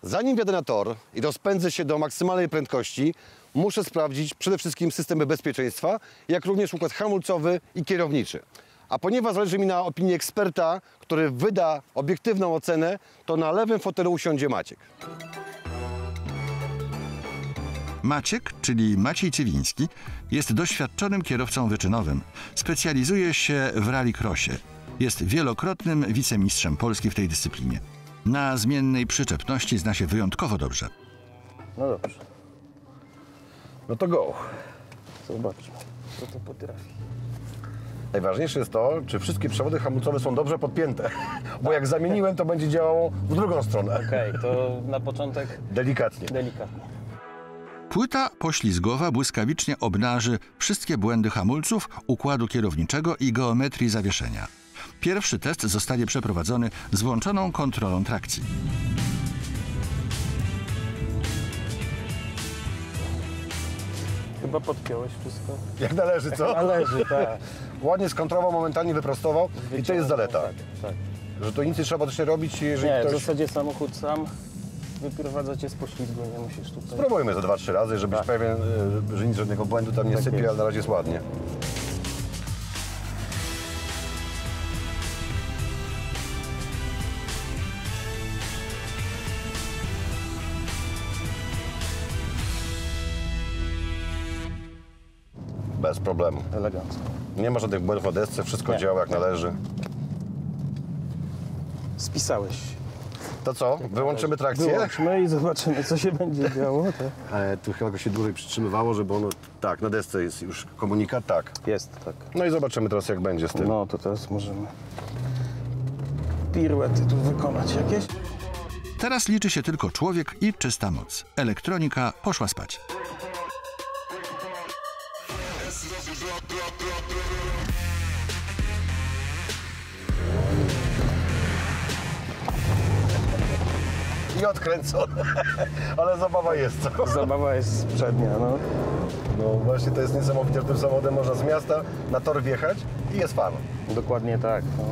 Zanim wjadę na tor i rozpędzę się do maksymalnej prędkości, muszę sprawdzić przede wszystkim systemy bezpieczeństwa, jak również układ hamulcowy i kierowniczy. A ponieważ zależy mi na opinii eksperta, który wyda obiektywną ocenę, to na lewym fotelu usiądzie Maciek. Maciek, czyli Maciej Cywiński, jest doświadczonym kierowcą wyczynowym. Specjalizuje się w rallycrossie. Jest wielokrotnym wicemistrzem Polski w tej dyscyplinie. Na zmiennej przyczepności zna się wyjątkowo dobrze. No dobrze. No to go. Zobaczmy, co to potrafi. Najważniejsze jest to, czy wszystkie przewody hamulcowe są dobrze podpięte. Bo jak zamieniłem, to będzie działało w drugą stronę. Okej, to na początek Delikatnie. delikatnie. Płyta poślizgowa błyskawicznie obnaży wszystkie błędy hamulców, układu kierowniczego i geometrii zawieszenia. Pierwszy test zostanie przeprowadzony z włączoną kontrolą trakcji. Chyba podpiąłeś wszystko. Jak należy, co? Należy, tak. Ładnie skontrował, momentalnie wyprostował i to jest zaleta. Tak, tak. Że to nic nie trzeba też nie robić, jeżeli Nie, w ktoś... zasadzie samochód sam wyprowadza cię z poślizgu, nie musisz tutaj... Spróbujmy to 2-3 razy, żeby być Tak. pewien, że nic żadnego błędu tam nie Tak sypie, jest. ale na razie jest ładnie. Bez problemu. Elegancko. Nie ma żadnych błędów na desce, wszystko Nie. działa jak należy. Spisałeś. To co? Wyłączymy trakcję? Wyłączmy i zobaczymy, co się będzie działo. Tu chyba go się dłużej przytrzymywało, żeby ono... Tak, na desce jest już komunikat, tak. Jest, tak. No i zobaczymy teraz, jak będzie z tym. No to teraz możemy piruety tu wykonać jakieś. Teraz liczy się tylko człowiek i czysta moc. Elektronika poszła spać. I odkręcone. Ale zabawa jest, co? Zabawa jest przednia, no. No właśnie to jest niesamowite, że tym samochodem można z miasta na tor wjechać i jest fan. Dokładnie tak, no.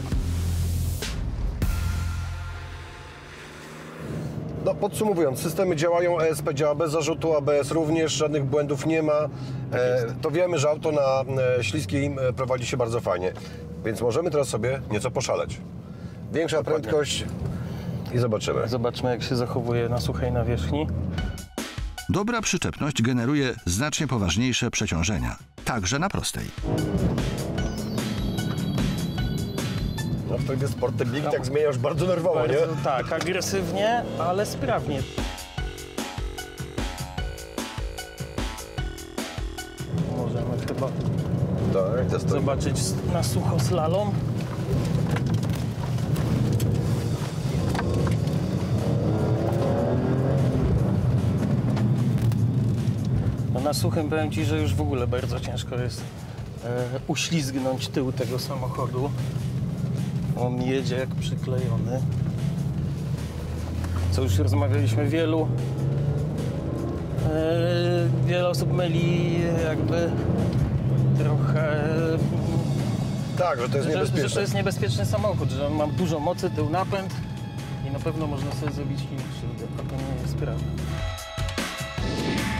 No podsumowując, systemy działają, ESP działa bez zarzutu, ABS również, żadnych błędów nie ma. To wiemy, że auto na śliskim prowadzi się bardzo fajnie, więc możemy teraz sobie nieco poszaleć. Większa prędkość i zobaczymy. Zobaczmy, jak się zachowuje na suchej nawierzchni. Dobra przyczepność generuje znacznie poważniejsze przeciążenia, także na prostej. No w trybie Sport te biegi tak zmieniasz bardzo nerwowo, nie? Bardzo, tak, agresywnie, ale sprawnie. Możemy chyba Tak, to jest to. zobaczyć na sucho slalom. No na suchym powiem Ci, że już w ogóle bardzo ciężko jest uślizgnąć tył tego samochodu. On jedzie jak przyklejony. Co już rozmawialiśmy, wiele osób myli jakby trochę, Tak, że to jest że niebezpieczne. to jest niebezpieczny samochód, że on ma dużo mocy, tył napęd i na pewno można sobie zrobić krzywdę, a to nie jest prawda.